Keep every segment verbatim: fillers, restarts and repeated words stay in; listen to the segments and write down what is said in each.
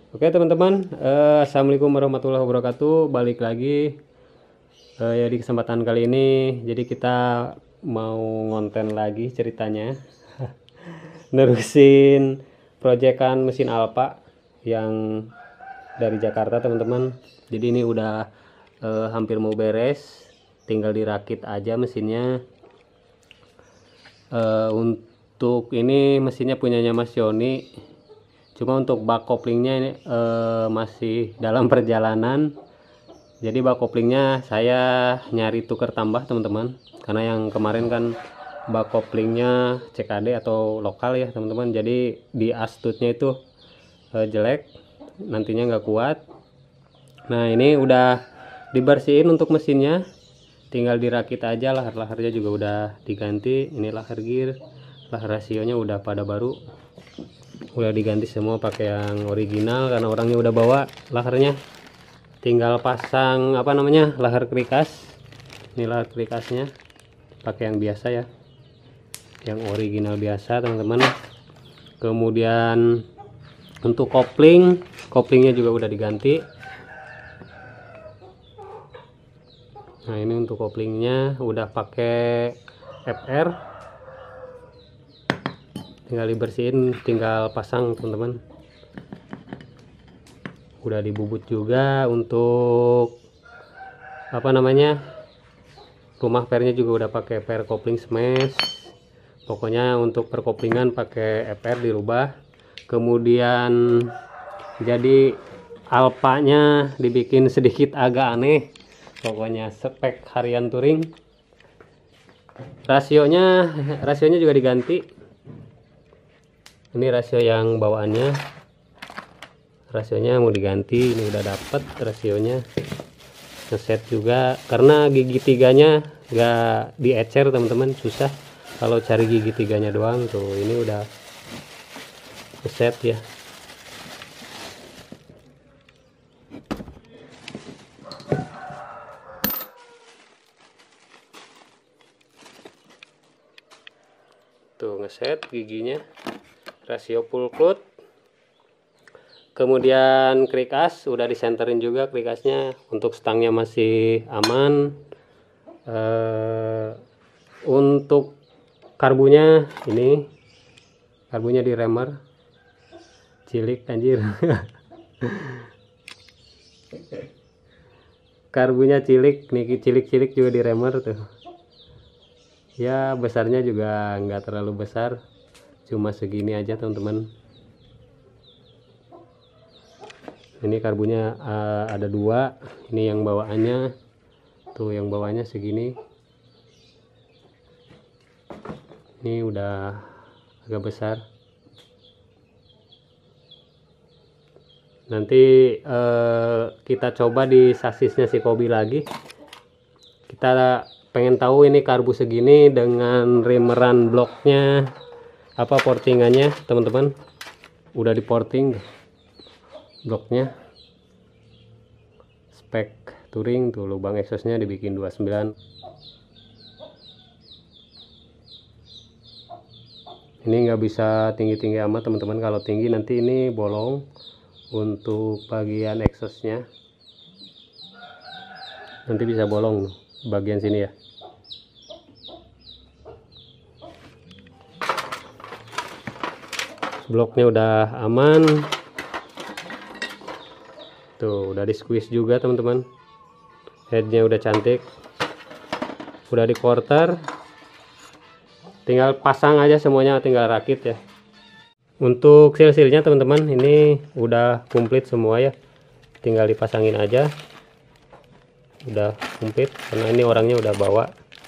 Oke teman-teman, eh, assalamualaikum warahmatullahi wabarakatuh. Balik lagi eh, ya di kesempatan kali ini. Jadi kita mau ngonten lagi ceritanya, nerusin proyekan mesin Alfa yang dari Jakarta teman-teman. Jadi ini udah eh, hampir mau beres, tinggal dirakit aja mesinnya. Eh, untuk ini mesinnya punyanya Mas Yoni. Cuma untuk bak koplingnya ini eh, masih dalam perjalanan. Jadi bak koplingnya saya nyari tuker tambah teman-teman, karena yang kemarin kan bak koplingnya C K D atau lokal ya teman-teman. Jadi di astutnya itu eh, jelek, nantinya nggak kuat. Nah ini udah dibersihin untuk mesinnya, tinggal dirakit aja. Lahar-laharnya juga udah diganti. Ini lahar gear, lahar rasionya udah pada baru, udah diganti semua pakai yang original karena orangnya udah bawa laharnya. Tinggal pasang apa namanya lahar krikas. Ini lahar krikasnya pakai yang biasa ya, yang original biasa teman-teman. Kemudian untuk kopling, koplingnya juga udah diganti. Nah ini untuk koplingnya udah pakai F R, tinggal dibersihin, tinggal pasang teman-teman. Udah dibubut juga. Untuk apa namanya rumah pernya juga udah pakai per kopling smash. Pokoknya untuk perkoplingan pakai F R dirubah. Kemudian jadi Alphanya dibikin sedikit agak aneh, pokoknya spek harian touring. Rasionya rasionya juga diganti. Ini rasio yang bawaannya, rasionya mau diganti. Ini udah dapet rasionya, ngeset juga karena gigi tiganya gak diecer teman-teman, susah kalau cari gigi tiganya doang. Tuh ini udah ngeset ya. Tuh ngeset giginya, rasio full cloth. Kemudian krikas udah disenterin juga krikasnya, untuk stangnya masih aman. Eh, untuk karbunya ini, karbunya di remer cilik anjir. Karbunya cilik nih, cilik-cilik juga di remer tuh ya. Besarnya juga nggak terlalu besar, cuma segini aja teman-teman. Ini karbunya uh, ada dua. Ini yang bawaannya tuh, yang bawahnya segini. Ini udah agak besar. Nanti uh, kita coba di sasisnya si Kobi lagi. Kita pengen tahu ini karbu segini dengan remeran bloknya apa portingannya teman-teman. Udah di porting bloknya, spek touring tuh. Lubang exhaustnya dibikin dua puluh sembilan. Ini nggak bisa tinggi-tinggi amat teman-teman, kalau tinggi nanti ini bolong untuk bagian exhaustnya, nanti bisa bolong bagian sini ya. Bloknya udah aman tuh, udah di squeeze juga teman-teman. Headnya udah cantik, udah di quarter, tinggal pasang aja semuanya, tinggal rakit ya. Untuk seal-sealnya teman-teman ini udah komplit semua ya, tinggal dipasangin aja, udah komplit karena ini orangnya udah bawa.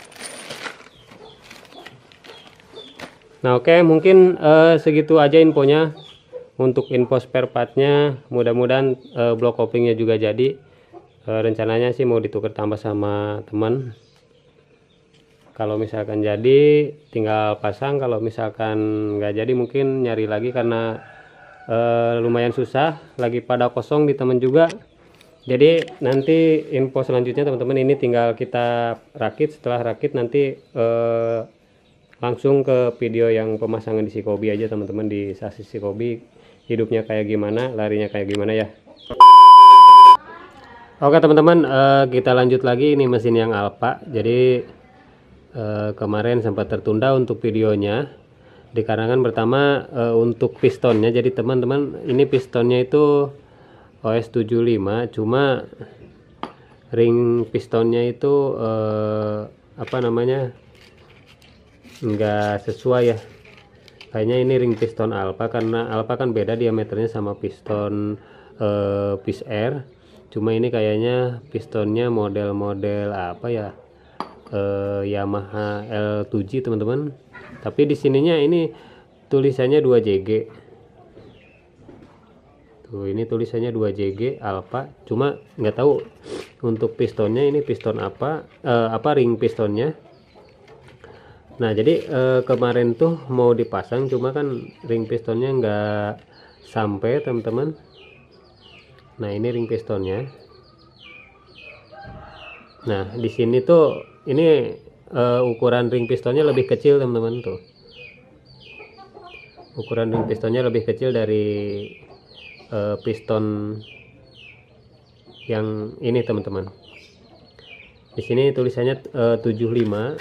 Nah oke, mungkin eh, segitu aja infonya untuk info spare partnya. Mudah-mudahan eh, blok koplingnya juga jadi. Eh, rencananya sih mau ditukar tambah sama teman. Kalau misalkan jadi tinggal pasang, kalau misalkan nggak jadi mungkin nyari lagi karena eh, lumayan susah, lagi pada kosong di teman juga. Jadi nanti info selanjutnya teman-teman ini tinggal kita rakit. Setelah rakit nanti eh, langsung ke video yang pemasangan di si Kobi aja teman-teman, di sasis si Kobi hidupnya kayak gimana, larinya kayak gimana ya. Oke teman-teman, uh, kita lanjut lagi. Ini mesin yang Alfa. Jadi uh, kemarin sempat tertunda untuk videonya dikarenakan pertama uh, untuk pistonnya. Jadi teman-teman, ini pistonnya itu O S tujuh puluh lima, cuma ring pistonnya itu uh, apa namanya enggak sesuai ya. Kayaknya ini ring piston Alfa, karena Alfa kan beda diameternya sama piston uh, Fish Air. Cuma ini kayaknya pistonnya model-model apa ya, uh, Yamaha L tujuh teman-teman. Tapi di sininya ini tulisannya dua J G. Tuh, ini tulisannya dua J G Alfa. Cuma nggak tahu untuk pistonnya ini piston apa, uh, apa ring pistonnya. Nah jadi uh, kemarin tuh mau dipasang, cuma kan ring pistonnya nggak sampai teman-teman. Nah ini ring pistonnya. Nah di sini tuh ini uh, ukuran ring pistonnya lebih kecil teman-teman tuh. Ukuran ring pistonnya lebih kecil dari uh, piston yang ini teman-teman. Di sini tulisannya uh, tujuh puluh lima.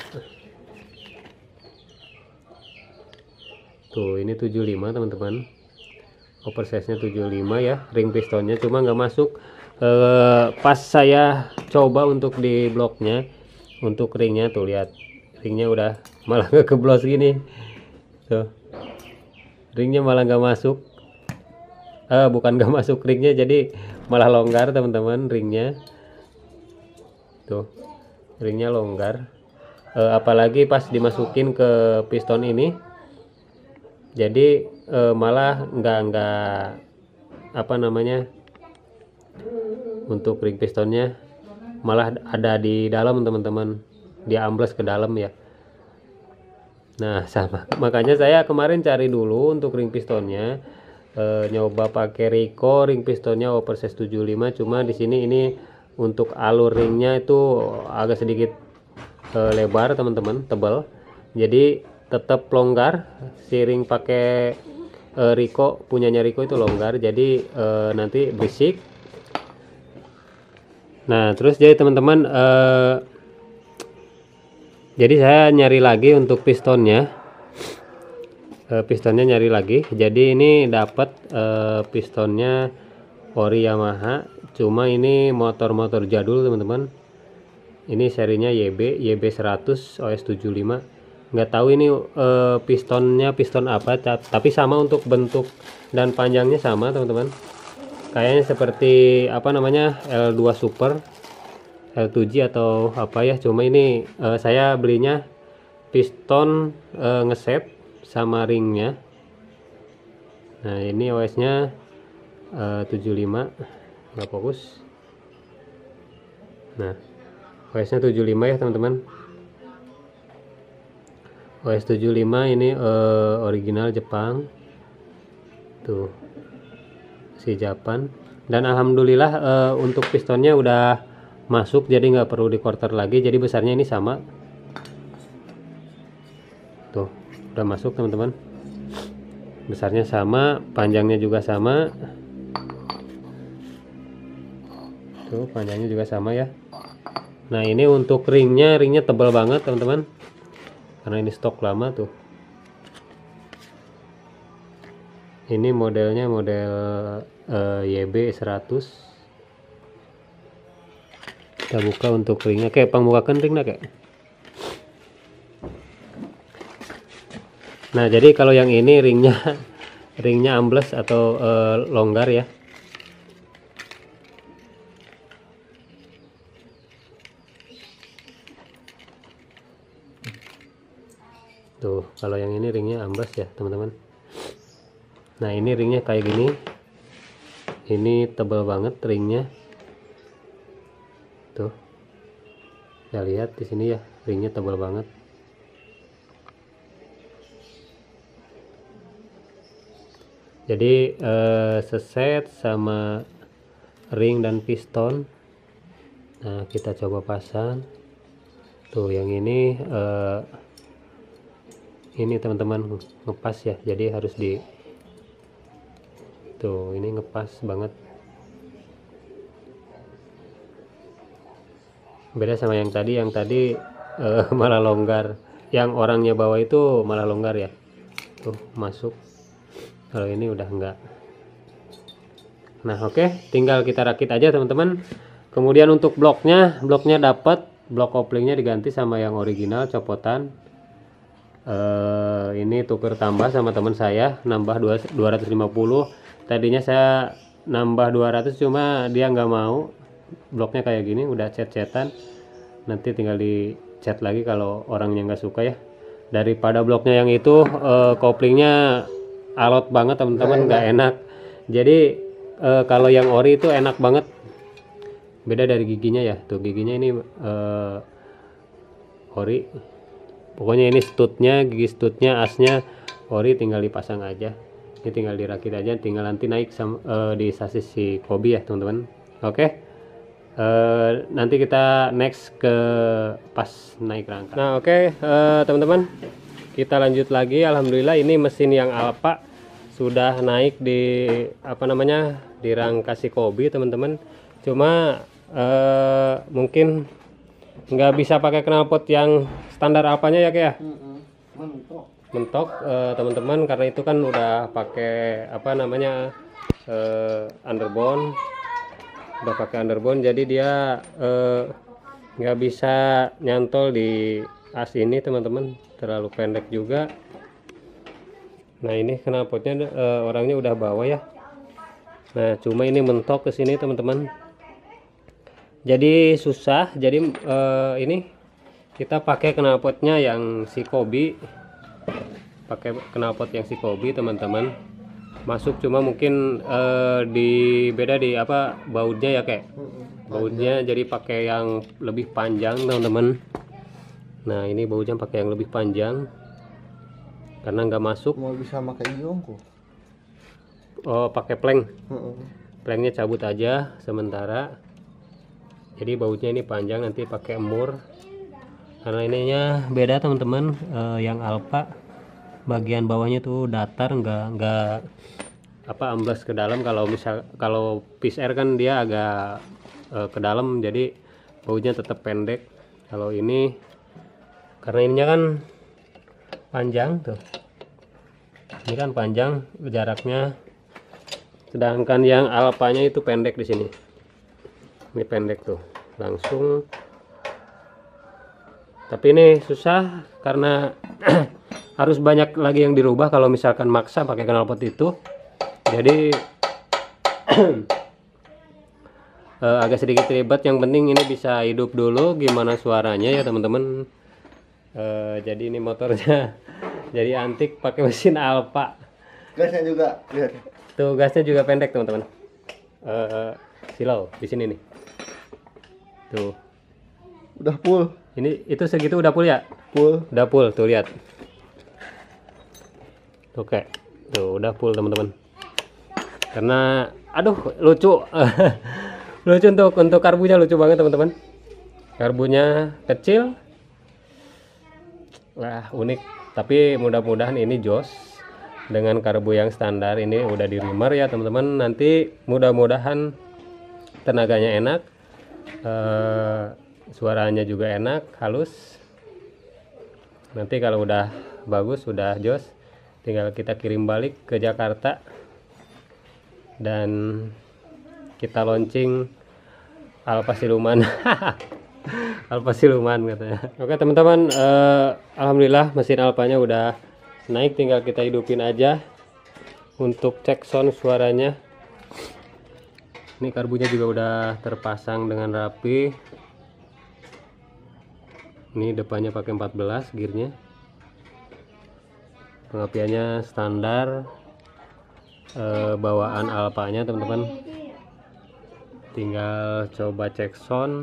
Tuh ini tujuh puluh lima teman-teman. Oversize nya tujuh puluh lima ya ring pistonnya, cuma nggak masuk. E, pas saya coba untuk di bloknya untuk ringnya, tuh lihat ringnya udah malah ngegeblos gini tuh, ringnya malah nggak masuk. Eh bukan nggak masuk ringnya, jadi malah longgar teman-teman ringnya. Tuh ringnya longgar. E, apalagi pas dimasukin ke piston ini, jadi e, malah nggak nggak apa namanya untuk ring pistonnya malah ada di dalam teman-teman, dia ambles ke dalam ya. Nah sama, makanya saya kemarin cari dulu untuk ring pistonnya, e, nyoba pakai Rico ring pistonnya oversize tujuh puluh lima. Cuma di sini ini untuk alur ringnya itu agak sedikit e, lebar teman-teman, tebal, jadi tetap longgar. Si ring pakai e, Rico, punyanya Rico itu longgar, jadi e, nanti berisik. Nah terus jadi teman-teman, e, jadi saya nyari lagi untuk pistonnya, e, pistonnya nyari lagi. Jadi ini dapat e, pistonnya ori Yamaha, cuma ini motor-motor jadul teman-teman. Ini serinya Y B Y B seratus O S tujuh puluh lima. Nggak tahu ini e, pistonnya piston apa, tapi sama untuk bentuk dan panjangnya sama teman-teman. Kayaknya seperti apa namanya L dua Super, L tujuh atau apa ya. Cuma ini e, saya belinya piston e, ngeset sama ringnya. Nah ini O S nya e, tujuh puluh lima, nggak fokus. Nah O S nya tujuh puluh lima ya teman-teman. O S tujuh puluh lima ini uh, original Jepang tuh, si Japan. Dan alhamdulillah uh, untuk pistonnya udah masuk, jadi nggak perlu di quarter lagi. Jadi besarnya ini sama tuh, udah masuk teman-teman, besarnya sama, panjangnya juga sama tuh, panjangnya juga sama ya. Nah ini untuk ringnya, ringnya tebal banget teman-teman, karena ini stok lama tuh. Ini modelnya model uh, Y B seratus. Kita buka untuk ringnya, kayak pangbukakan ringnya kayak. Nah jadi kalau yang ini ringnya ringnya ambles atau uh, longgar ya. Tuh kalau yang ini ringnya ambles ya teman-teman. Nah ini ringnya kayak gini, ini tebal banget ringnya tuh, kita lihat di sini ya, ringnya tebal banget. Jadi eh, seset sama ring dan piston. Nah kita coba pasang tuh, yang ini eh, ini teman-teman ngepas ya, jadi harus di Tuh, ini ngepas banget. Beda sama yang tadi, yang tadi uh, malah longgar. Yang orangnya bawa itu malah longgar ya. Tuh, masuk. Kalau ini udah enggak. Nah, oke, okay. Tinggal kita rakit aja teman-teman. Kemudian untuk bloknya, bloknya dapat, blok koplingnya diganti sama yang original copotan. Uh, ini tuker tambah sama teman saya, nambah dua ratus lima puluh. Tadinya saya nambah dua ratus, cuma dia nggak mau. Bloknya kayak gini, udah cet-cetan. Nanti tinggal dicat lagi kalau orangnya nggak suka ya. Daripada bloknya yang itu, uh, koplingnya alot banget teman-teman, nggak enak. Jadi uh, kalau yang ori itu enak banget. Beda dari giginya ya, tuh giginya ini uh, ori. Pokoknya ini stutnya, gigi stutnya, asnya ori, tinggal dipasang aja. Ini tinggal dirakit aja, tinggal nanti naik sama, uh, di sasis si Kobi ya teman-teman. Oke, okay. uh, nanti kita next ke pas naik rangka. Nah oke okay, uh, teman-teman, kita lanjut lagi. Alhamdulillah ini mesin yang Alfa sudah naik di apa namanya di rangka si Kobi teman-teman. Cuma uh, mungkin nggak bisa pakai knalpot yang standar Alfanya ya kayak mentok mentok uh, teman-teman, karena itu kan udah pakai apa namanya uh, underbone, udah pakai underbone, jadi dia nggak uh, bisa nyantol di as ini teman-teman, terlalu pendek juga. Nah ini knalpotnya uh, orangnya udah bawa ya. Nah cuma ini mentok ke sini teman-teman, jadi susah. Jadi uh, ini kita pakai knalpotnya yang si Kobi, pakai knalpot yang si Kobi teman-teman. Masuk cuma mungkin uh, di beda di apa bautnya ya kayak bautnya, jadi pakai yang lebih panjang teman-teman. Nah ini bautnya pakai yang lebih panjang karena nggak masuk. Mau bisa pakai iong kok. Oh pakai plank, planknya cabut aja sementara. Jadi bautnya ini panjang, nanti pakai emur. Karena ininya beda teman-teman, uh, yang Alfa bagian bawahnya tuh datar, nggak nggak apa amblas ke dalam. Kalau misal kalau Peace Air kan dia agak uh, ke dalam, jadi bautnya tetap pendek. Kalau ini karena ininya kan panjang tuh, ini kan panjang jaraknya, sedangkan yang Alfanya itu pendek di sini. Ini pendek tuh langsung. Tapi ini susah karena harus banyak lagi yang dirubah kalau misalkan maksa pakai knalpot itu. Jadi uh, agak sedikit ribet. Yang penting ini bisa hidup dulu gimana suaranya ya teman-teman. Uh, jadi ini motornya jadi antik, pakai mesin Alfa. Gasnya juga lihat. Tuh gasnya juga pendek teman-teman. Uh, silau di sini nih. Tuh. Udah full. Ini itu segitu udah full ya? Full. Udah full tuh, lihat. Oke. Tuh udah full teman-teman. Karena aduh lucu. Lucu untuk untuk karbunya, lucu banget teman-teman. Karbunya kecil. Wah, unik. Tapi mudah-mudahan ini jos dengan karbu yang standar ini udah di reamer ya teman-teman. Nanti mudah-mudahan tenaganya enak. Uh, suaranya juga enak, halus. Nanti kalau udah bagus, udah jos, tinggal kita kirim balik ke Jakarta dan kita launching Alfa Siluman. Alfa Siluman katanya. Oke teman-teman, uh, alhamdulillah mesin Alfanya udah naik, tinggal kita hidupin aja untuk cek sound suaranya. Ini karbunya juga udah terpasang dengan rapi. Ini depannya pakai empat belas gearnya. Pengapiannya standar, e, bawaan Alfanya teman-teman. Tinggal coba cek sound.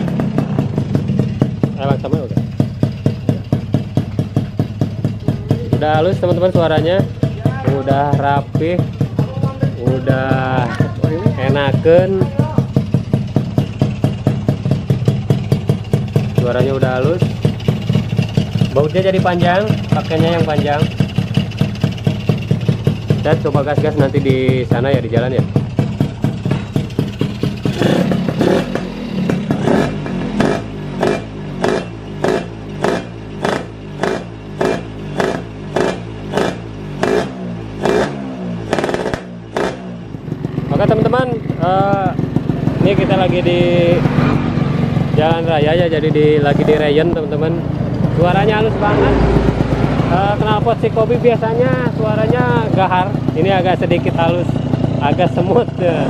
Sama udah. Udah halus teman-teman suaranya, udah rapih, udah enaken, suaranya udah halus. Bautnya jadi panjang, pakainya yang panjang. Kita coba gas-gas nanti di sana ya, di jalan ya. Oke teman-teman, uh, ini kita lagi di jalan raya ya, jadi di lagi di Rayon teman-teman. Suaranya halus banget. Uh, knalpot si Kobi biasanya suaranya gahar, ini agak sedikit halus, agak semut. Ya.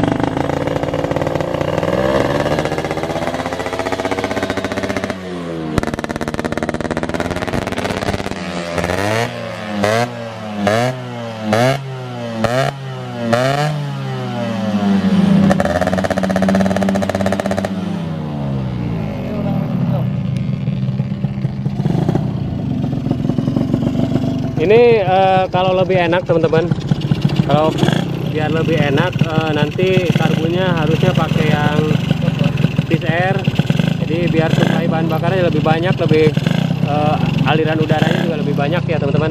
Ini uh, kalau lebih enak teman-teman, kalau biar lebih enak uh, nanti karbunya harusnya pakai yang Wizz Air, jadi biar supply bahan bakarnya lebih banyak, lebih uh, aliran udaranya juga lebih banyak ya teman-teman.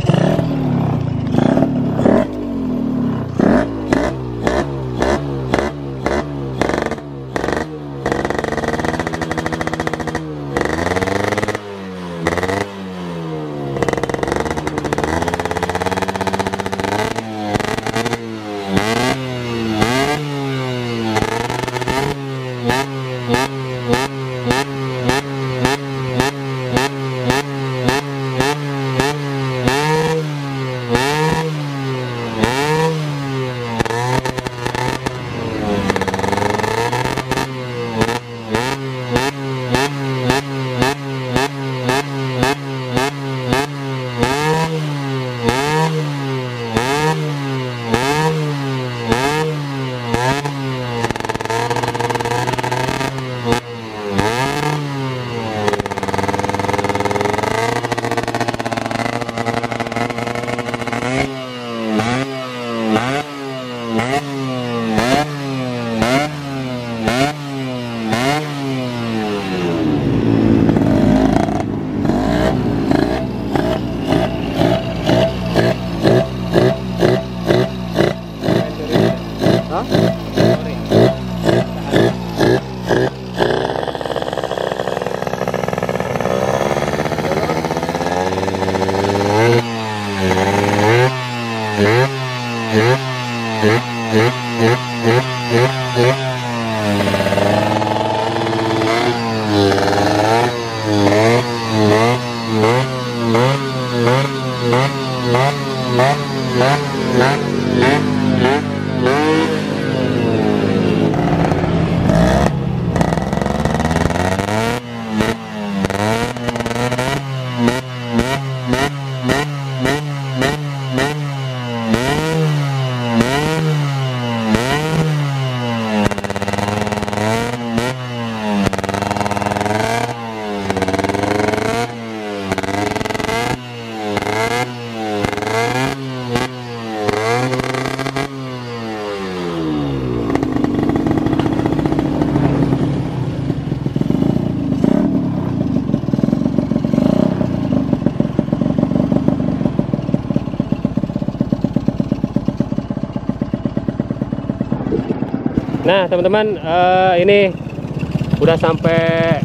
Nah teman-teman, uh, ini udah sampai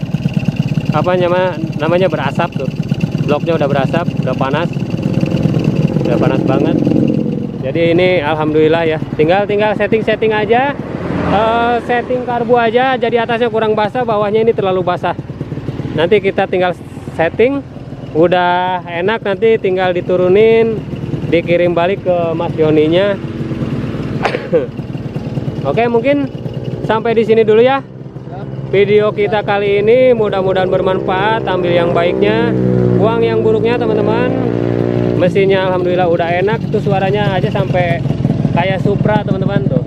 apa namanya namanya berasap tuh, bloknya udah berasap, udah panas, udah panas banget. Jadi ini alhamdulillah ya, tinggal tinggal setting-setting aja, uh, setting karbu aja. Jadi atasnya kurang basah, bawahnya ini terlalu basah. Nanti kita tinggal setting, udah enak, nanti tinggal diturunin, dikirim balik ke Mas Yoninya. Oke, mungkin sampai di sini dulu ya video kita kali ini. Mudah-mudahan bermanfaat, ambil yang baiknya, buang yang buruknya teman-teman. Mesinnya alhamdulillah udah enak tuh, suaranya aja sampai kayak Supra teman-teman tuh.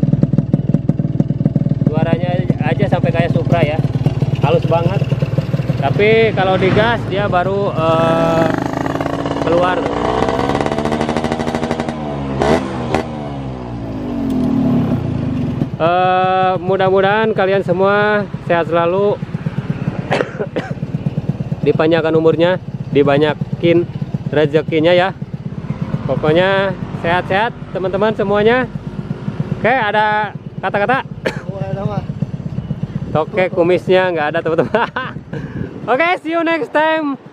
Suaranya aja sampai kayak Supra ya, halus banget. Tapi kalau digas dia baru uh, keluar. Eh, mudah-mudahan kalian semua sehat selalu, dipanjangkan umurnya, dibanyakin rezekinya ya. Pokoknya sehat-sehat teman-teman semuanya. Oke, ada kata-kata? Oke, kumisnya nggak ada teman-teman. Oke, see you next time.